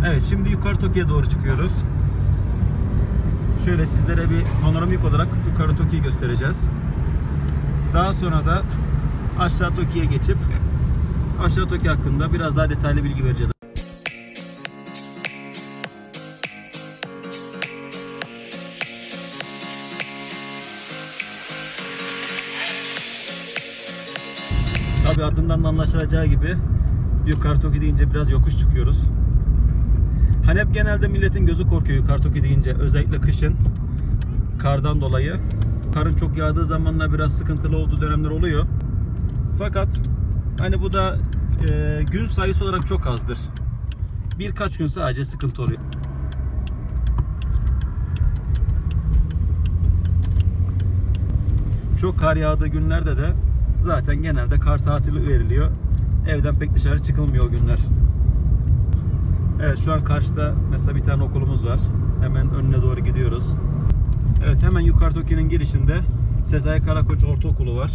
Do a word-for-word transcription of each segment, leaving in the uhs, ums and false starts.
Evet, şimdi yukarı Toki'ye doğru çıkıyoruz. Şöyle sizlere bir panoramik olarak yukarı Toki'yi göstereceğiz. Daha sonra da aşağı Toki'ye geçip aşağı Toki hakkında biraz daha detaylı bilgi vereceğiz. Tabi adından da anlaşılacağı gibi yukarı Toki deyince biraz yokuş çıkıyoruz. Hani hep genelde milletin gözü korkuyor yukarı Toki deyince, özellikle kışın kardan dolayı. Karın çok yağdığı zamanlar biraz sıkıntılı olduğu dönemler oluyor. Fakat hani bu da e, gün sayısı olarak çok azdır. Birkaç gün sadece sıkıntı oluyor. Çok kar yağdığı günlerde de zaten genelde kar tatili veriliyor. Evden pek dışarı çıkılmıyor o günler. Evet, şu an karşıda mesela bir tane okulumuz var. Hemen önüne doğru gidiyoruz. Evet, hemen yukarı Toki'nin girişinde Sezai Karakoç Ortaokulu var.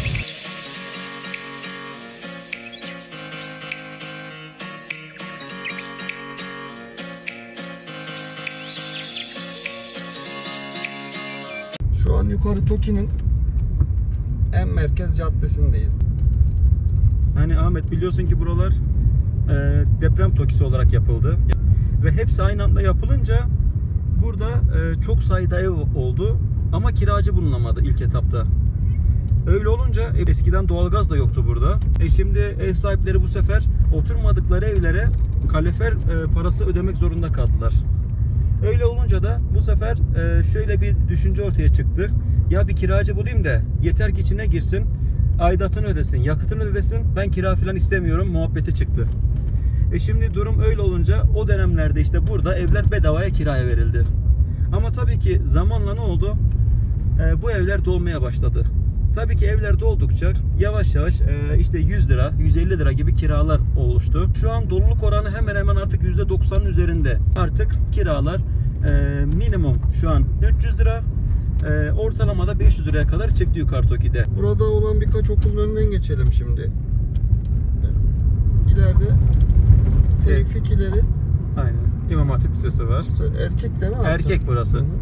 Şu an yukarı Toki'nin en merkez caddesindeyiz. Hani Ahmet, biliyorsun ki buralar e, deprem Toki'si olarak yapıldı. Ve hepsi aynı anda yapılınca burada e, çok sayıda ev oldu ama kiracı bulunamadı ilk etapta. Öyle olunca e, eskiden doğalgaz da yoktu burada. E şimdi ev sahipleri bu sefer oturmadıkları evlere kalorifer e, parası ödemek zorunda kaldılar. Öyle olunca da bu sefer e, şöyle bir düşünce ortaya çıktı. Ya bir kiracı bulayım da yeter ki içine girsin, aidatını ödesin, yakıtını ödesin, ben kira falan istemiyorum muhabbeti çıktı. E şimdi durum öyle olunca o dönemlerde işte burada evler bedavaya kiraya verildi. Ama tabii ki zamanla ne oldu? E, bu evler dolmaya başladı. Tabii ki evler doldukça yavaş yavaş e, işte yüz lira, yüz elli lira gibi kiralar oluştu. Şu an doluluk oranı hemen hemen artık yüzde doksanın üzerinde. Artık kiralar e, minimum şu an üç yüz lira, e, ortalamada beş yüz liraya kadar çıktı yukarı Toki'de. Burada olan birkaç okulun önünden geçelim şimdi. İleride Tevfik ileri. Aynen. İmam Hatip Lisesi var. Erkek değil mi? Erkek burası. Hı hı.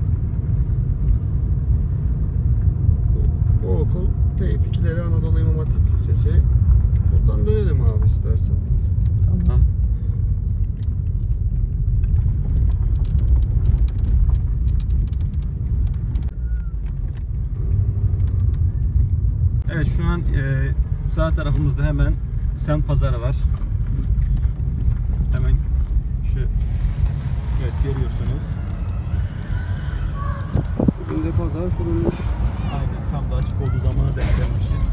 Bu okul Tevfik ileri Anadolu İmam Hatip Lisesi. Buradan dönelim abi istersen. Tamam. Evet, şu an e, sağ tarafımızda hemen semt pazarı var. Hemen şu, evet, görüyorsunuz. Bugün de pazar kurulmuş. Aynen, tam da açık olduğu zamana denk gelmişiz.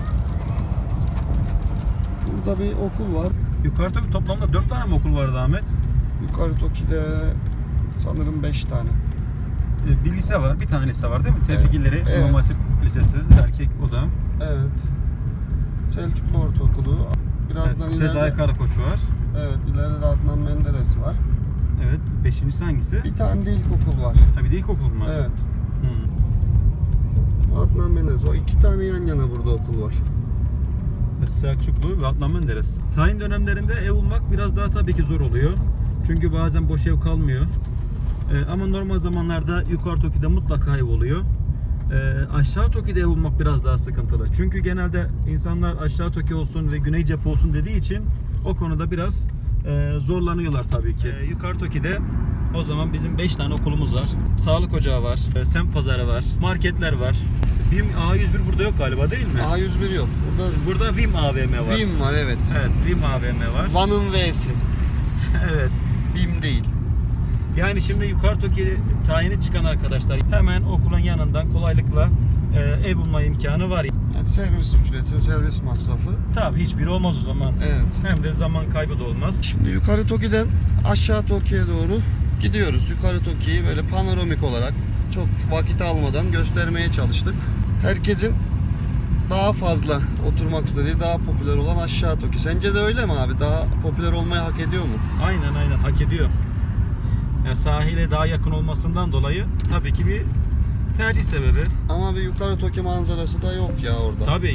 Burada bir okul var. Yukarı Toki toplamda dört tane mi okul vardı Ahmet? Yukarı Toki'de sanırım beş tane. E, bir lise var, bir tane lise var değil mi? Tevfik İleri Evet. İmam Hatip Lisesi, erkek o da. Evet. Selçuklu Ortaokulu. Birazdan Evet, ileride. Sezai Karakoç var. Evet, ileride de Adnan Menderes var. Evet, beşincisi hangisi? Bir tane de ilkokul var. Ha, bir de ilkokul mu var? Evet. Hmm. Adnan Menderes. O iki tane yan yana burada okul var. Selçuklu ve Adnan Menderes. Tayin dönemlerinde ev bulmak biraz daha tabii ki zor oluyor. Çünkü bazen boş ev kalmıyor. Ee, ama normal zamanlarda yukarı Toki'de mutlaka ev oluyor. Ee, aşağı Toki'de ev bulmak biraz daha sıkıntılı. Çünkü genelde insanlar aşağı Toki olsun ve güney cephe olsun dediği için o konuda biraz e, zorlanıyorlar tabii ki. Ee, yukarı Toki'de o zaman bizim beş tane okulumuz var. Sağlık ocağı var, e, semt pazarı var, marketler var. BİM A yüz bir burada yok galiba, değil mi? A yüz bir yok. Burada Burada Vim A V M var. Vim var, evet. Evet, Vim A V M var. Van'ın V'si. Evet. Vim değil. Yani şimdi yukarı Toki tayini çıkan arkadaşlar hemen okulun yanından kolaylıkla e, ev bulma imkanı var. Yani servis ücreti, servis masrafı. Tabii hiçbiri olmaz o zaman. Evet. Hem de zaman kaybı da olmaz. Şimdi yukarı Toki'den aşağı Toki'ye doğru gidiyoruz. Yukarı Toki'yi böyle panoramik olarak çok vakit almadan göstermeye çalıştık. Herkesin daha fazla oturmak istediği, daha popüler olan aşağı Toki. Sence de öyle mi abi? Daha popüler olmayı hak ediyor mu? Aynen aynen hak ediyor. Yani sahile daha yakın olmasından dolayı tabii ki bir tercih sebebi. Ama bir yukarı Toki manzarası da yok ya orada. Tabii.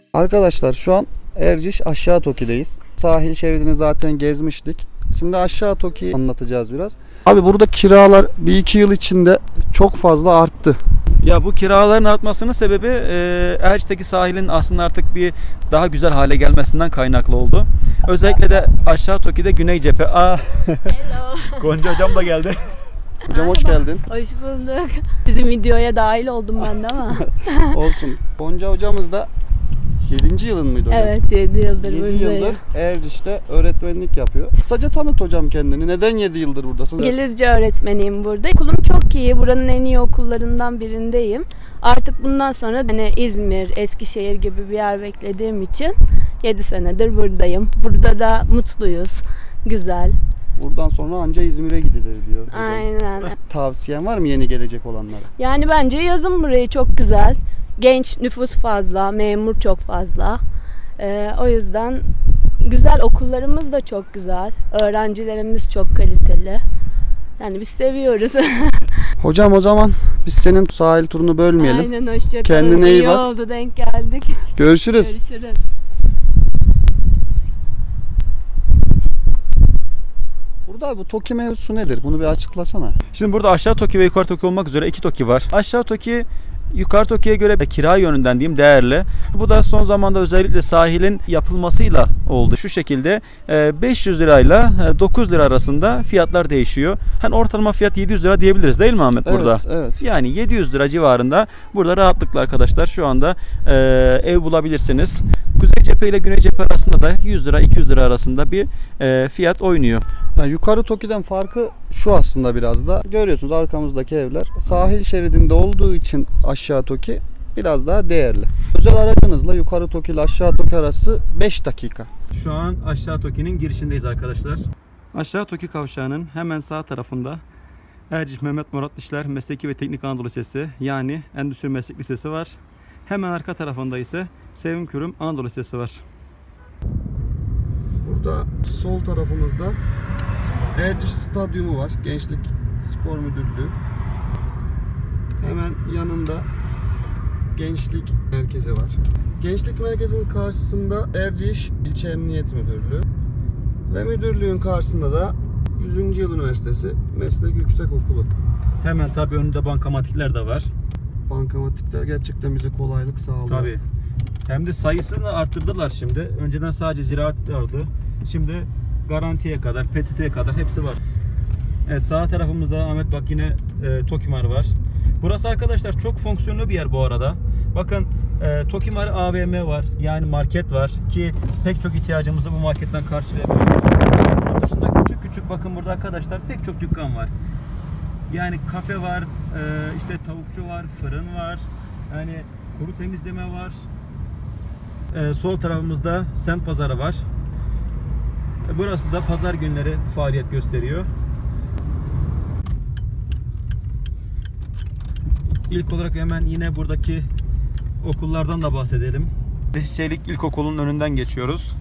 Arkadaşlar şu an Erciş Aşağı Toki'deyiz. Sahil şeridini zaten gezmiştik. Şimdi Aşağı Toki'yi anlatacağız biraz. Abi burada kiralar bir iki yıl içinde çok fazla arttı. Ya bu kiraların artmasının sebebi e, Erciş'teki sahilin aslında artık bir daha güzel hale gelmesinden kaynaklı oldu. Özellikle de Aşağı Toki'de Güney Cephe. Aa. Hello. Gonca hocam da geldi. Hocam hoş geldin. Hoş bulduk. Bizim videoya dahil oldum ben de ama. Olsun. Gonca hocamız da yedinci yılın mıydı hocam? Evet, yedi yıldır yedi buradayım. yıldır Erciş'te öğretmenlik yapıyor. Kısaca tanıt hocam kendini. Neden yedi yıldır buradasın? İngilizce öğretmeniyim burada. Okulum çok iyi. Buranın en iyi okullarından birindeyim. Artık bundan sonra hani İzmir, Eskişehir gibi bir yer beklediğim için yedi senedir buradayım. Burada da mutluyuz. Güzel. Buradan sonra anca İzmir'e gidilir diyor hocam. Aynen. Tavsiyen var mı yeni gelecek olanlara? Yani bence yazın burayı çok güzel. Genç nüfus fazla, memur çok fazla. Ee, o yüzden güzel, okullarımız da çok güzel. Öğrencilerimiz çok kaliteli. Yani biz seviyoruz. Hocam o zaman biz senin sahil turunu bölmeyelim. Aynen, hoşçakalın. Kendine iyi İyi bak. oldu, denk geldik. Görüşürüz. Görüşürüz. Burada bu Toki mevzusu nedir? Bunu bir açıklasana. Şimdi burada Aşağı Toki ve Yukarı Toki olmak üzere iki Toki var. Aşağı Toki Yukarı Toki'ye göre kira yönünden diyeyim değerli. Bu da son zamanda özellikle sahilin yapılmasıyla oldu. Şu şekilde beş yüz lirayla dokuz lira arasında fiyatlar değişiyor. Hani ortalama fiyat yedi yüz lira diyebiliriz değil mi Ahmet burada? Evet, evet. Yani yedi yüz lira civarında burada rahatlıkla arkadaşlar şu anda e, ev bulabilirsiniz. Kuzey cephe ile güney cephe arasında da yüz lira iki yüz lira arasında bir e, fiyat oynuyor. Yani yukarı Toki'den farkı şu aslında biraz da. Görüyorsunuz arkamızdaki evler. Sahil şeridinde olduğu için Aşağı Toki biraz daha değerli. Özel aracınızla yukarı Toki ile Aşağı Toki arası beş dakika. Şu an Aşağı Toki'nin girişindeyiz arkadaşlar. Aşağı Toki kavşağının hemen sağ tarafında Erciş Mehmet Murat Dişler Mesleki ve Teknik Anadolu Lisesi, yani Endüstri Meslek Lisesi var. Hemen arka tarafında ise Sevim Kürüm Anadolu Lisesi var. Burada sol tarafımızda Erciş Stadyumu var. Gençlik Spor Müdürlüğü. Hemen yanında Gençlik Merkezi var. Gençlik Merkezi'nin karşısında Erciş İlçe Emniyet Müdürlüğü ve müdürlüğün karşısında da yüzüncü Yıl Üniversitesi Meslek Yüksekokulu. Hemen tabii önünde bankamatikler de var. Bankamatikler gerçekten bize kolaylık sağlıyor. Tabii. Hem de sayısını arttırdılar şimdi. Önceden sadece ziraat vardı. Şimdi garantiye kadar, P T T'ye kadar hepsi var. Evet, sağ tarafımızda Ahmet bak yine e, Tokimar var. Burası arkadaşlar çok fonksiyonlu bir yer bu arada. Bakın e, Tokimar A V M var. Yani market var ki pek çok ihtiyacımızı bu marketten karşılayabiliyoruz. Onun dışında küçük küçük bakın burada arkadaşlar pek çok dükkan var. Yani kafe var, e, işte tavukçu var, fırın var. Yani kuru temizleme var. E, sol tarafımızda semt pazarı var. E, burası da pazar günleri faaliyet gösteriyor. İlk olarak hemen yine buradaki okullardan da bahsedelim. Reşit Çelik İlkokulu'nun önünden geçiyoruz.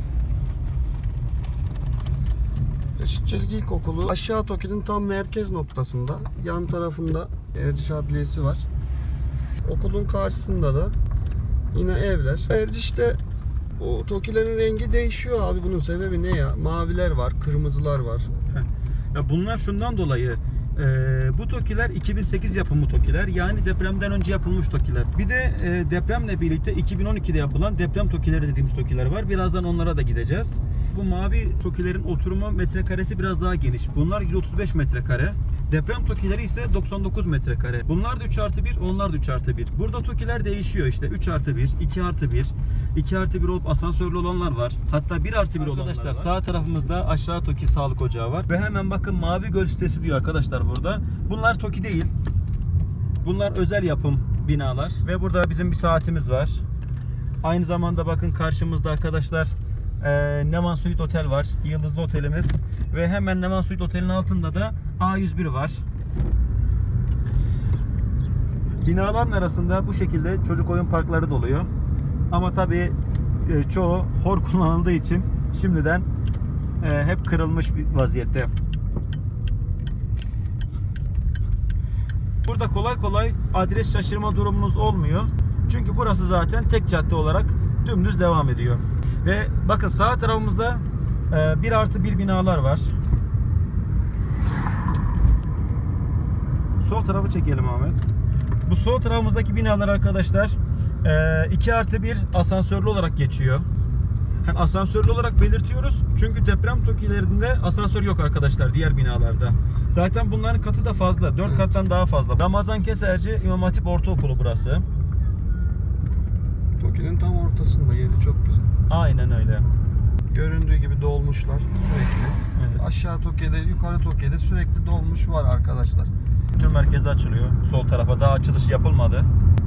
Reşit Çelik İlkokulu Aşağı Toki'nin tam merkez noktasında. Yan tarafında Erciş Adliyesi var. Okulun karşısında da yine evler. Erciş'te o Tokilerin rengi değişiyor abi. Bunun sebebi ne ya? Maviler var, kırmızılar var. Ya bunlar şundan dolayı. Ee, bu Tokiler iki bin sekiz yapımı Tokiler, yani depremden önce yapılmış Tokiler. Bir de e, depremle birlikte iki bin on iki'de yapılan deprem Tokileri dediğimiz Tokiler var. Birazdan onlara da gideceğiz. Bu mavi Tokilerin oturma metrekaresi biraz daha geniş. Bunlar yüz otuz beş metrekare. Deprem Tokileri ise doksan dokuz metrekare. Bunlar da üç artı bir, onlar da üç artı bir. Burada Tokiler değişiyor işte. üç artı bir, iki artı bir, iki artı bir olup asansörlü olanlar var. Hatta bir artı bir olanlar var. Arkadaşlar sağ tarafımızda Aşağı Toki Sağlık Ocağı var. Ve hemen bakın Mavi Göl sitesi diyor arkadaşlar burada. Bunlar Toki değil. Bunlar özel yapım binalar. Ve burada bizim bir saatimiz var. Aynı zamanda bakın karşımızda arkadaşlar e, Neman Suite Otel var. Yıldızlı otelimiz. Ve hemen Neman Suite Otel'in altında da A yüz bir var. Binaların arasında bu şekilde çocuk oyun parkları doluyor. Ama tabii e, çoğu hor kullanıldığı için şimdiden e, hep kırılmış bir vaziyette. Burada kolay kolay adres şaşırma durumunuz olmuyor. Çünkü burası zaten tek cadde olarak dümdüz devam ediyor. Ve bakın sağ tarafımızda e, bir artı bir binalar var. Sol tarafı çekelim Ahmet. Bu sol tarafımızdaki binalar arkadaşlar iki artı bir asansörlü olarak geçiyor. Yani asansörlü olarak belirtiyoruz. Çünkü deprem TOKİ'lerinde asansör yok arkadaşlar diğer binalarda. Zaten bunların katı da fazla. dört kattan daha fazla. Ramazan Keserci İmam Hatip Ortaokulu burası. TOKİ'nin tam ortasında, yeri çok güzel. Aynen öyle. Göründüğü gibi dolmuşlar sürekli. Evet. Aşağı TOKİ'de, yukarı TOKİ'de sürekli dolmuş var arkadaşlar. Kültür merkezi açılıyor. Sol tarafa daha açılış yapılmadı.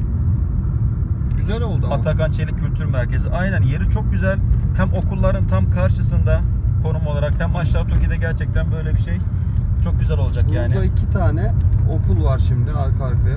Güzel oldu ama. Atakan Çelik Kültür Merkezi. Aynen, yeri çok güzel. Hem okulların tam karşısında konum olarak, hem aşağı TOKİ'de gerçekten böyle bir şey çok güzel olacak. Burada yani. Burada iki tane okul var şimdi arka arkaya.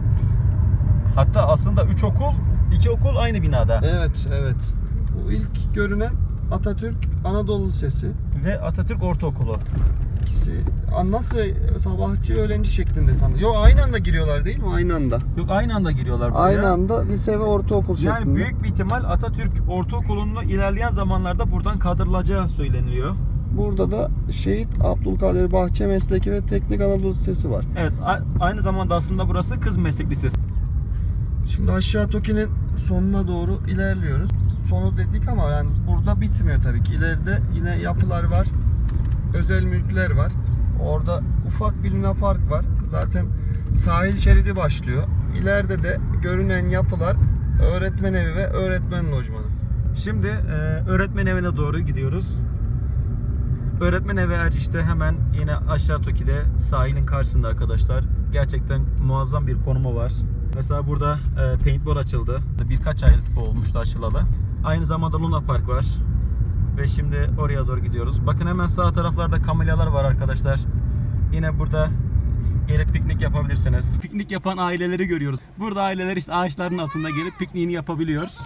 Hatta aslında üç okul, iki okul aynı binada. Evet, evet. Bu ilk görünen Atatürk Anadolu Lisesi ve Atatürk Ortaokulu. İkisi nasıl sabahçı öğlenci şeklinde sanırım. Yok, aynı anda giriyorlar değil mi? Aynı anda. Yok, aynı anda giriyorlar buraya. Aynı anda lise ve ortaokul şeklinde. Yani büyük bir ihtimal Atatürk Ortaokulu'nun ilerleyen zamanlarda buradan kaldırılacağı söyleniliyor. Burada da Şehit Abdülkadir Bahçe Mesleki ve Teknik Anadolu Lisesi var. Evet, aynı zamanda aslında burası Kız Meslek Lisesi. Şimdi aşağı TOKİ'nin sonuna doğru ilerliyoruz. Sonu dedik ama yani burada bitmiyor tabii ki. İleride yine yapılar var. Özel mülkler var. Orada ufak bir Luna Park var. Zaten sahil şeridi başlıyor. İleride de görünen yapılar öğretmen evi ve öğretmen lojmanı. Şimdi e, öğretmen evine doğru gidiyoruz. Öğretmen evi Erciş'te hemen yine aşağı TOKİ'de sahilin karşısında arkadaşlar. Gerçekten muazzam bir konumu var. Mesela burada e, paintball açıldı. Birkaç ay olmuştu açılalı. Aynı zamanda Luna Park var. Ve şimdi oraya doğru gidiyoruz. Bakın hemen sağ taraflarda kamelyalar var arkadaşlar. Yine burada gelip piknik yapabilirsiniz. Piknik yapan aileleri görüyoruz. Burada aileler işte ağaçların altında gelip pikniğini yapabiliyoruz.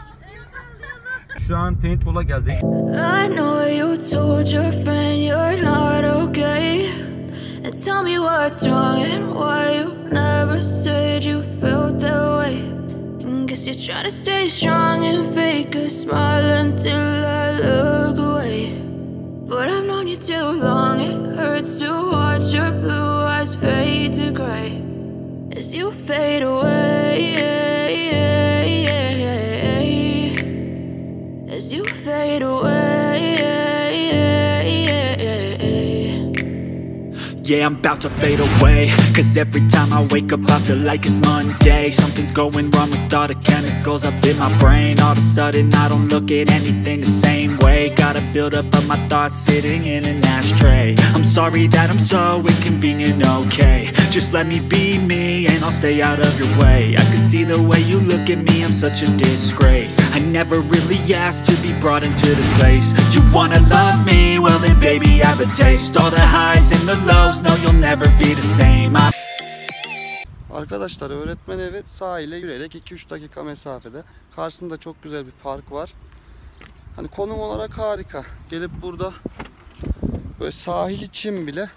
Şu an paintball'a geldik. I know you told your friend you're not okay. And tell me what's wrong and why you never said you felt that way. Guess you're trying to stay strong and fake a smile until I look away. But I've known you too long, it hurts to watch your blue eyes fade to gray as you fade away, as you fade away. Yeah, I'm about to fade away, cause every time I wake up I feel like it's Monday. Something's going wrong with all the chemicals up in my brain. All of a sudden I don't look at anything the same way. Gotta build up of my thoughts sitting in an ashtray. I'm sorry that I'm so inconvenient, okay. Just let me be me and I'll stay out of your way. I can see the way you look at me, I'm such a disgrace. I never really asked to be brought into this place. You wanna love me? Well then baby have a taste. All the highs and the lows, no you'll never be the same. I Arkadaşlar öğretmen evi sahile yürüyerek iki üç dakika mesafede. Karşısında çok güzel bir park var. Hani konum olarak harika. Gelip burada böyle sahil için bile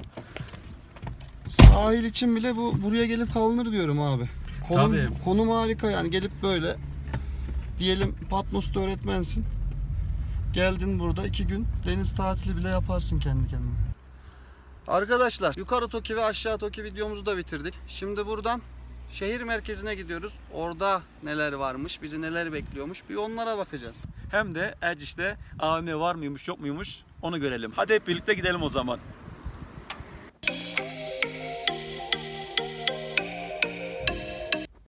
sahil için bile bu buraya gelip kalınır diyorum abi. Konum, Tabii. konum harika yani, gelip böyle diyelim Patmos'ta öğretmensin. Geldin burada iki gün deniz tatili bile yaparsın kendi kendine. Arkadaşlar yukarı TOKİ ve aşağı TOKİ videomuzu da bitirdik. Şimdi buradan şehir merkezine gidiyoruz. Orada neler varmış, bizi neler bekliyormuş, bir onlara bakacağız. Hem de Erciş'te A V M var mıymış yok muymuş onu görelim. Hadi hep birlikte gidelim o zaman.